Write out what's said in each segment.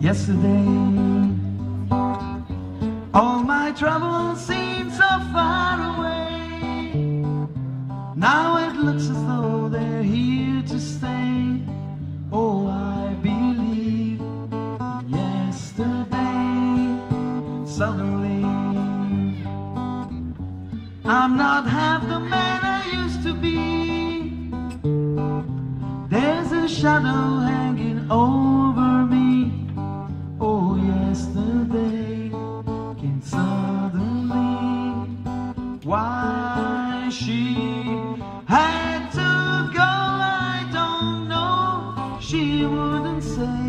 yesterday. All my troubles seem so far away. Now it looks as though they're here to stay. Oh, I believe yesterday. Suddenly I'm not half the man I used to be. There's a shadow hanging over me. Oh, yesterday came suddenly. Why she had to go, I don't know. She wouldn't say.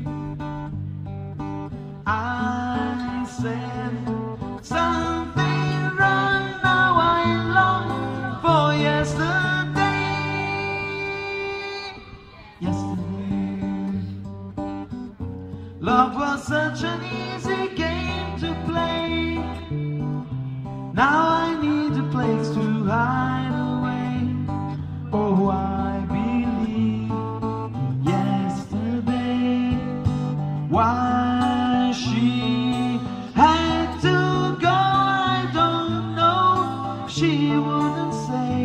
I said something wrong. Now I long for yesterday. Yesterday, love was such an easy game to play. Now I need a place to hide away. Oh, I believe in yesterday. Why she had to go, I don't know. She wouldn't say.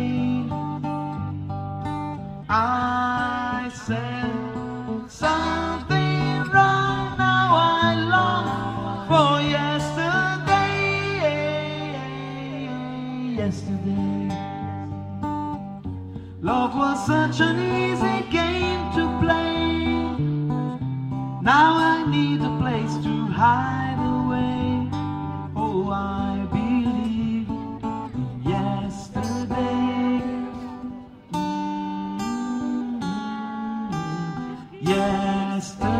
I said something wrong. Now I long for yesterday. Yesterday, love was such an easy game to play. Now I need a place to hide away. Oh, I believe in yesterday. Yesterday.